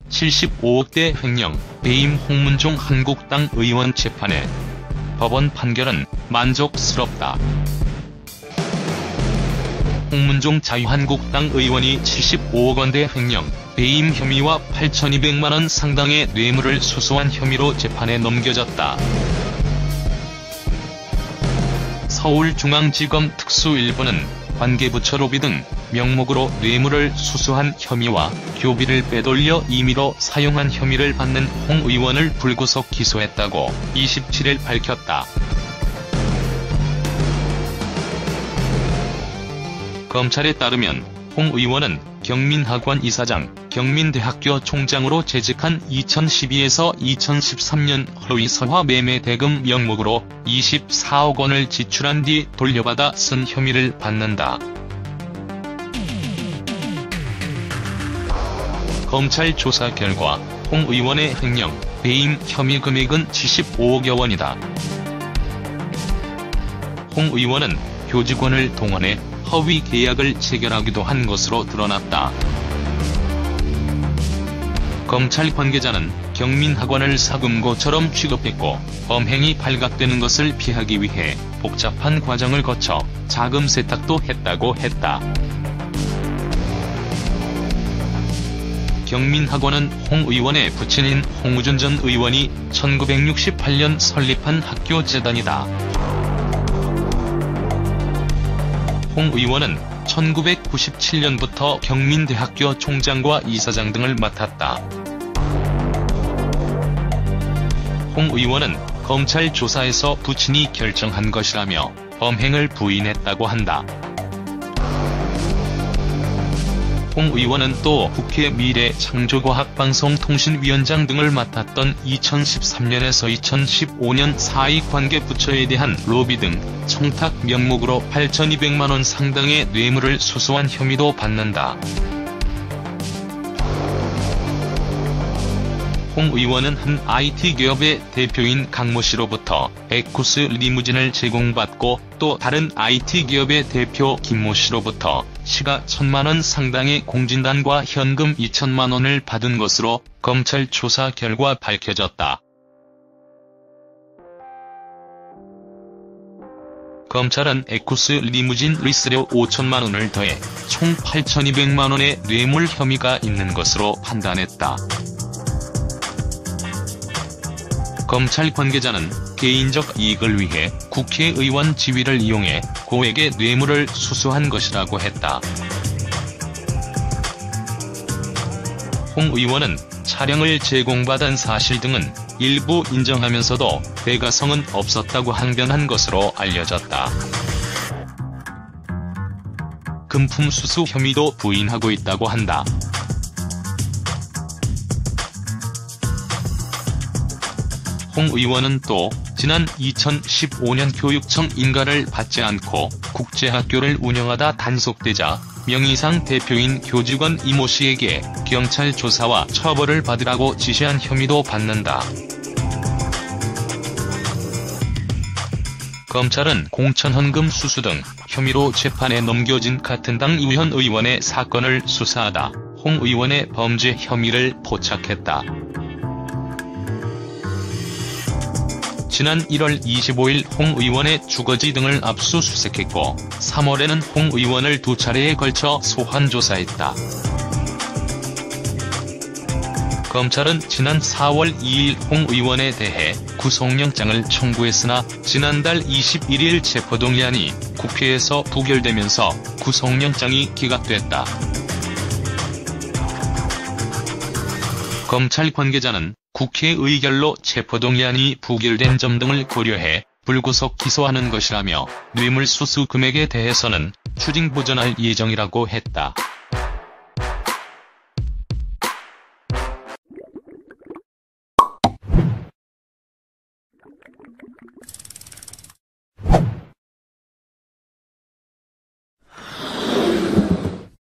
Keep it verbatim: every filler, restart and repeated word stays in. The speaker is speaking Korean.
칠십오억대 횡령, 배임 홍문종 한국당 의원 재판에 법원 판결은 만족스럽다. 홍문종 자유한국당 의원이 칠십오억원대 횡령, 배임 혐의와 팔천이백만원 상당의 뇌물을 수수한 혐의로 재판에 넘겨졌다. 서울중앙지검 특수 일 부는 관계부처 로비 등 명목으로 뇌물을 수수한 혐의와 교비를 빼돌려 임의로 사용한 혐의를 받는 홍 의원을 불구속 기소했다고 이십칠일 밝혔다. 검찰에 따르면 홍 의원은 경민학원 이사장, 경민대학교 총장으로 재직한 이천십이에서 이천십삼년 허위서화 매매 대금 명목으로 이십사억원을 지출한 뒤 돌려받아 쓴 혐의를 받는다. 검찰 조사 결과 홍 의원의 횡령, 배임 혐의 금액은 칠십오억여 원이다. 홍 의원은 교직원을 동원해 허위 계약을 체결하기도 한 것으로 드러났다. 검찰 관계자는 경민학원을 사금고처럼 취급했고 범행이 발각되는 것을 피하기 위해 복잡한 과정을 거쳐 자금 세탁도 했다고 했다. 경민학원은 홍 의원의 부친인 홍우준 전 의원이 천구백육십팔년 설립한 학교재단이다. 홍 의원은 천구백구십칠년부터 경민대학교 총장과 이사장 등을 맡았다. 홍 의원은 검찰 조사에서 부친이 결정한 것이라며 범행을 부인했다고 한다. 홍 의원은 또 국회 미래창조과학방송통신위원장 등을 맡았던 이천십삼년에서 이천십오년 사익관계 부처에 대한 로비 등 청탁 명목으로 팔천이백만원 상당의 뇌물을 수수한 혐의도 받는다. 홍 의원은 한 아이티 기업의 대표인 강모 씨로부터 에쿠스 리무진을 제공받고 또 다른 아이티 기업의 대표 김모 씨로부터 시가 천만원 상당의 공진단과 현금 이천만원을 받은 것으로 검찰 조사 결과 밝혀졌다. 검찰은 에쿠스 리무진 리스료 오천만원을 더해 총 팔천이백만원의 뇌물 혐의가 있는 것으로 판단했다. 검찰 관계자는 개인적 이익을 위해 국회의원 지위를 이용해 고액의 뇌물을 수수한 것이라고 했다. 홍 의원은 차량을 제공받은 사실 등은 일부 인정하면서도 대가성은 없었다고 항변한 것으로 알려졌다. 금품 수수 혐의도 부인하고 있다고 한다. 홍 의원은 또 지난 이천십오년 교육청 인가를 받지 않고 국제학교를 운영하다 단속되자 명의상 대표인 교직원 이모 씨에게 경찰 조사와 처벌을 받으라고 지시한 혐의도 받는다. 검찰은 공천헌금 수수 등 혐의로 재판에 넘겨진 같은 당 유현 의원의 사건을 수사하다 홍 의원의 범죄 혐의를 포착했다. 지난 일월 이십오일 홍 의원의 주거지 등을 압수수색했고 삼월에는 홍 의원을 두 차례에 걸쳐 소환조사했다. 검찰은 지난 사월 이일 홍 의원에 대해 구속영장을 청구했으나 지난달 이십일일 체포동의안이 국회에서 부결되면서 구속영장이 기각됐다. 검찰 관계자는 국회 의결로 체포동의안이 부결된 점 등을 고려해 불구속 기소하는 것이라며 뇌물 수수 금액에 대해서는 추징 보전할 예정이라고 했다.